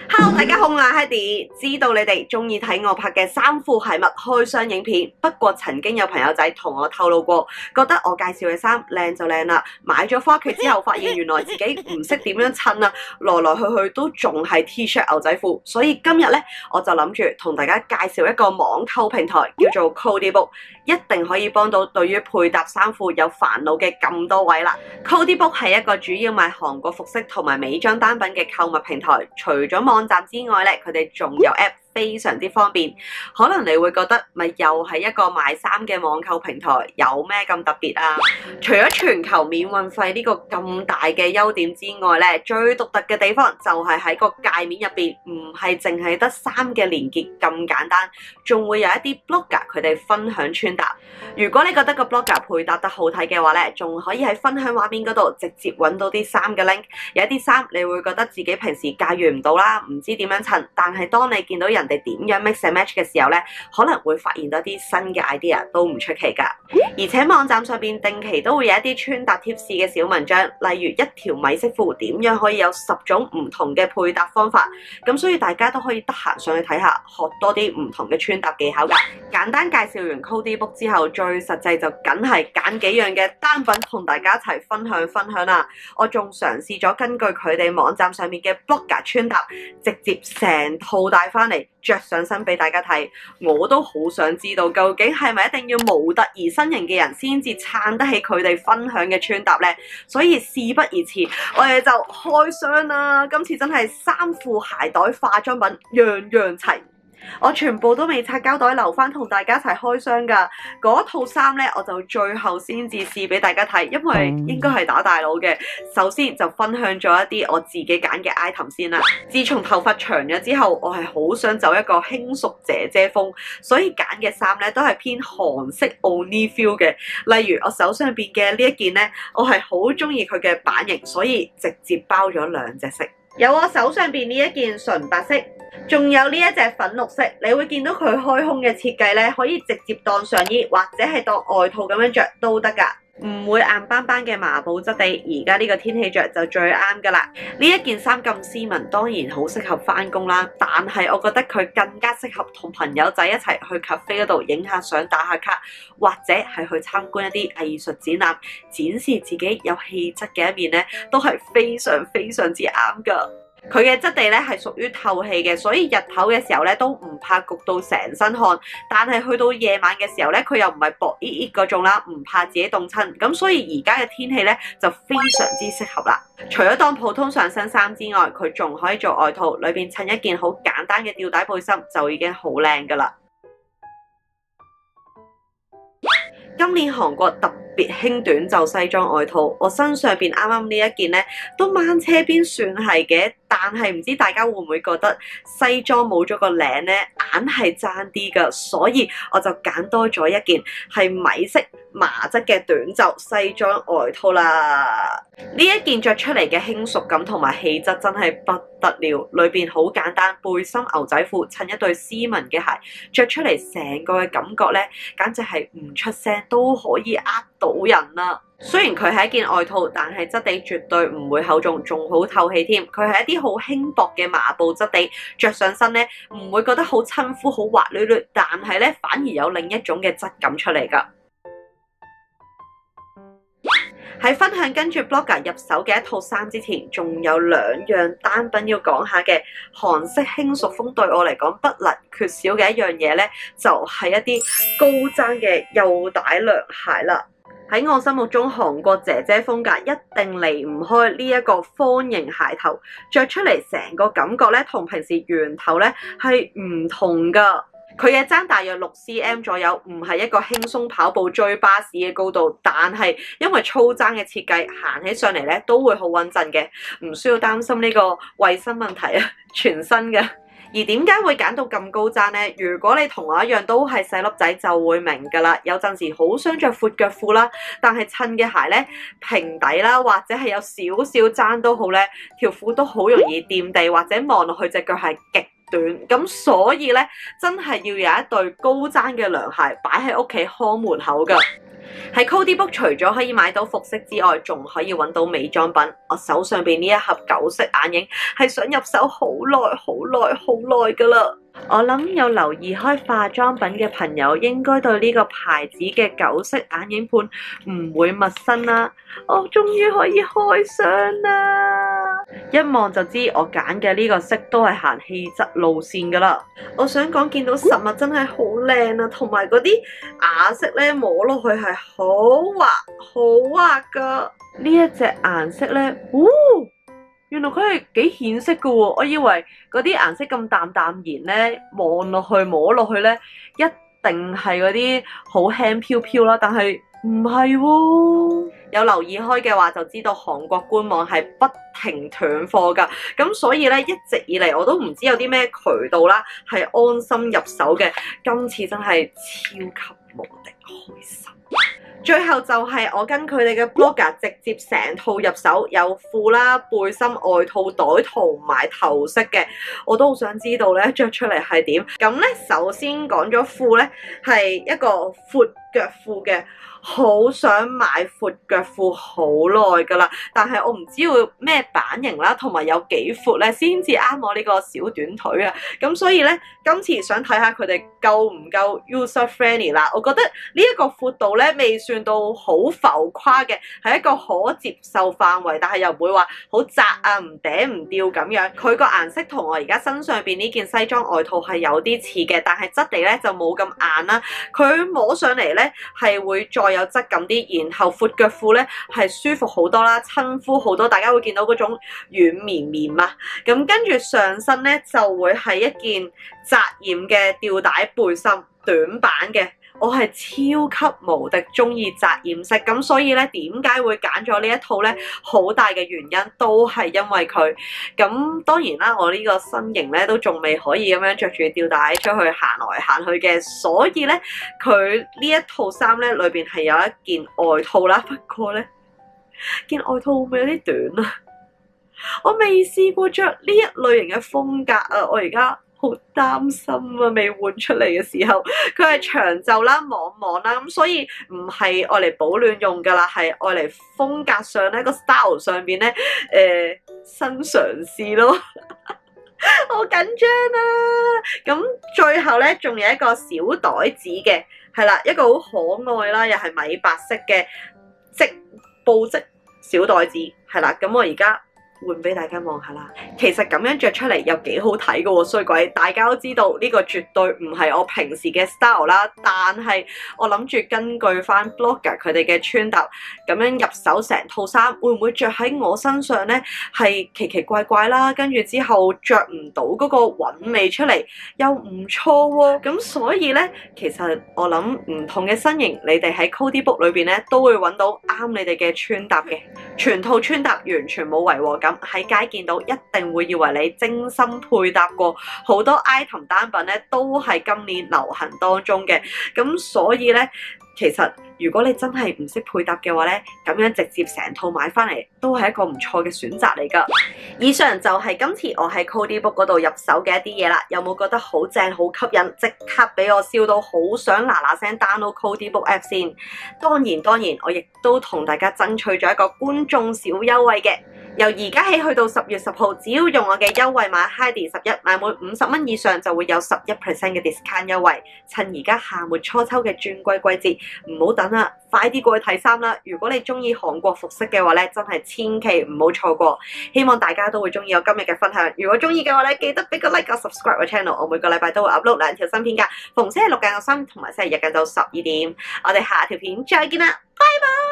Hello， 大家好，我係 Hedy， 知道你哋中意睇我拍嘅衫褲鞋襪開箱影片，不過曾經有朋友仔同我透露過，覺得我介紹嘅衫靚就靚啦，買咗返屋企之後發現原來自己唔識點樣襯啊，來來去去都仲係 T 恤牛仔褲，所以今日呢，我就諗住同大家介紹一個網購平台叫做 Codybook， 一定可以幫到對於配搭衫褲有煩惱嘅咁多位啦。Codybook 係一個主要賣韓國服飾同埋美妝單品嘅購物平台，除咗網站之外咧，佢哋仲有 app， 非常之方便。可能你會覺得咪又係一個賣衫嘅網購平台，有咩咁特別啊？除咗全球免運費呢個咁大嘅優點之外咧，最獨特嘅地方就係喺個界面入邊，唔係淨係得衫嘅連結咁簡單，仲會有一啲 blogger 佢哋分享穿搭。如果你覺得個 blogger 配搭得好睇嘅話咧，仲可以喺分享畫面嗰度直接揾到啲衫嘅 link。有一啲衫你會覺得自己平時駕馭唔到啦，唔知點樣襯，但係當你見到人哋點樣 mix and match 嘅時候咧，可能會發現到啲新嘅 idea 都唔出奇噶。而且網站上邊定期都會有一啲穿搭貼士嘅小文章，例如一條米色褲點樣可以有10種唔同嘅配搭方法，咁所以大家都可以得閒上去睇下，學多啲唔同嘅穿搭技巧噶。簡單介紹完 Codybook 之後，最實際就梗係揀幾樣嘅單品同大家一齊分享啦。我仲嘗試咗根據佢哋網站上面嘅 blogger 穿搭，直接成套帶翻嚟着上身俾大家睇。我都好想知道究竟係咪一定要模特兒身形嘅人先至撐得起佢哋分享嘅穿搭呢？所以事不宜遲，我哋就開箱啦！今次真係衫褲鞋袋化妝品樣樣齊。我全部都未拆膠袋，留翻同大家一齊開箱噶。嗰套衫呢，我就最後先至試俾大家睇，因為應該係打大佬嘅。首先就分享咗一啲我自己揀嘅 item 先啦。自從頭髮長咗之後，我係好想走一個輕熟姐姐風，所以揀嘅衫呢都係偏韓式 Oni feel 嘅。例如我手上邊嘅呢一件呢，我係好中意佢嘅版型，所以直接包咗2隻色。有我手上邊呢一件純白色，仲有呢一隻粉綠色，你會見到佢開胸嘅設計咧，可以直接當上衣或者係當外套咁樣着都得噶，唔會硬邦邦嘅麻布質地，而家呢個天氣着就最啱噶啦。呢一件衫咁斯文，當然好適合翻工啦，但係我覺得佢更加適合同朋友仔一齊去 cafe 嗰度影下相、打下卡，或者係去參觀一啲藝術展覽，展示自己有氣質嘅一面咧，都係非常之啱噶。佢嘅質地咧係屬於透氣嘅，所以日頭嘅時候咧都唔怕焗到成身汗，但係去到夜晚嘅時候咧，佢又唔係薄熱熱嗰種啦，唔怕自己凍親，咁所以而家嘅天氣咧就非常之適合啦。除咗當普通上身衫之外，佢仲可以做外套，裏邊襯一件好簡單嘅吊帶背心就已經好靚噶啦。今年韓國特別興短袖西裝外套，我身上邊啱啱呢一件呢都掹車邊算係嘅，但係唔知大家會唔會覺得西裝冇咗個領呢，硬係爭啲噶，所以我就揀多咗一件係米色麻質嘅短袖西裝外套啦。呢一件着出嚟嘅輕熟感同埋氣質真係不得了，裏邊好簡單，背心牛仔褲襯一對斯文嘅鞋，着出嚟成個嘅感覺呢，簡直係唔出聲都可以呃到人啦。雖然佢係一件外套，但係質地絕對唔會厚重，仲好透氣添。佢係一啲好輕薄嘅麻布質地，着上身呢唔會覺得好親膚、好滑捋捋，但係呢反而有另一種嘅質感出嚟㗎。喺分享跟住 blogger 入手嘅一套衫之前，仲有2樣單品要講下嘅。韓式輕熟風對我嚟講不能缺少嘅一樣嘢呢，就係一啲高踭嘅幼帶涼鞋啦。喺我心目中，韓國姐姐風格一定離唔開呢一個方形鞋頭，着出嚟成個感覺呢，同平時圓頭呢係唔同噶。佢嘅踭大約6cm 左右，唔係一個輕鬆跑步追巴士嘅高度，但係因為粗踭嘅設計，行起上嚟咧都會好穩陣嘅，唔需要擔心呢個衛生問題啊，全新嘅。而點解會揀到咁高踭呢？如果你同我一樣都係細粒仔，就會明㗎啦。有陣時好想着闊腳褲啦，但係襯嘅鞋咧平底啦，或者係有少少踭都好咧，條褲都好容易掂地，或者望落去隻腳係極短，咁所以咧真係要有一對高踭嘅涼鞋擺喺屋企看門口㗎。喺 Cody Book 除咗可以買到服飾之外，仲可以揾到美妝品。我手上邊呢一盒9色眼影係想入手好耐㗎啦。我諗有留意開化妝品嘅朋友應該對呢個牌子嘅9色眼影盤唔會陌生啦。我終於可以開箱啦！一望就知我揀嘅呢個色都係行氣質路線㗎啦。我想講見到實物真係好靚啊，同埋嗰啲啞色咧摸落去係好滑㗎。呢一隻顏色咧，原來佢係幾顯色㗎喎，我以為嗰啲顏色咁淡然咧，望落去摸落去咧，一定係嗰啲好輕飄啦，但係唔係喎。有留意開嘅話就知道韓國官網係不停斷貨㗎，咁所以咧一直以嚟我都唔知有啲咩渠道啦係安心入手嘅，今次真係超級無敵開心。最後就係我跟佢哋嘅 blogger 直接成套入手，有褲啦、背心、外套、袋同埋頭飾嘅，我都好想知道咧着出嚟係點。咁咧首先講咗褲咧係一個闊腳褲嘅。好想買闊腳褲好耐㗎啦，但係我唔知要咩版型啦，同埋有幾闊咧先至啱我呢個小短腿啊！咁所以咧，今次想睇下佢哋夠唔夠 user friendly 啦。我覺得呢一個闊度咧未算到好浮誇嘅，係一個可接受範圍，但係又唔會話好窄啊，唔嗲唔吊咁樣。佢個顏色同我而家身上邊呢件西裝外套係有啲似嘅，但係質地咧就冇咁硬啦。佢摸上嚟咧係會再有質感啲，然後闊腳褲咧係舒服好多啦，親膚好多，大家會見到嗰種軟綿啊。咁跟住上身咧就會係一件紮染嘅吊帶背心，短版嘅。我係超級無敵中意紮染色，咁所以咧點解會揀咗呢一套咧？好大嘅原因都係因為佢。咁當然啦，我呢個身形咧都仲未可以咁樣着住吊帶出去行來行去嘅，所以咧佢呢一套衫咧裏邊係有一件外套啦，不過咧件外套會唔會有啲短啊？我未試過着呢一類型嘅風格啊，我而家好擔心啊！未換出嚟嘅時候，佢係長袖啦、網啦，咁所以唔係愛嚟保暖用㗎啦，係愛嚟風格上咧個 style 上邊咧新嘗試咯，好緊張啊！咁最後咧仲有一個小袋子嘅，係啦，一個好可愛啦，又係米白色嘅布織小袋子，係啦，咁我而家換俾大家望下啦，其實咁樣着出嚟又幾好睇㗎喎，衰鬼！大家都知道呢個絕對唔係我平時嘅 style 啦，但係我諗住根據翻 blogger 佢哋嘅穿搭，咁樣入手成套衫，會唔會着喺我身上呢？係奇奇怪怪啦，跟住之後着唔到嗰個韻味出嚟，又唔錯喎。咁所以呢，其實我諗唔同嘅身形，你哋喺 Cody Book 裏邊呢都會揾到啱你哋嘅穿搭嘅，全套穿搭完全冇違和感。喺街見到一定會以為你精心配搭過，好多 item 單品咧都係今年流行當中嘅，咁所以咧其實如果你真係唔識配搭嘅話咧，咁樣直接成套買翻嚟都係一個唔錯嘅選擇嚟㗎。以上就係今次我喺 Cody Book 嗰度入手嘅一啲嘢啦，有冇覺得好正好吸引？即刻俾我笑到好想嗱嗱聲 download Cody Book app 先。當然，我亦都同大家爭取咗一個觀眾小優惠嘅。由而家起去到10月10號，只要用我嘅優惠碼 Heidi11，買滿50蚊以上就會有11% 嘅 discount 優惠。趁而家夏末初秋嘅轉季節，唔好等啦，快啲過去睇衫啦！如果你中意韓國服飾嘅話咧，真係千祈唔好錯過。希望大家都會中意我今日嘅分享。如果中意嘅話咧，記得俾個 like 個 subscribe 個 channel。我每個禮拜都會 upload 2條新片㗎，逢星期六晏晝3同埋星期日晏晝12點。我哋下條片再見啦，拜拜！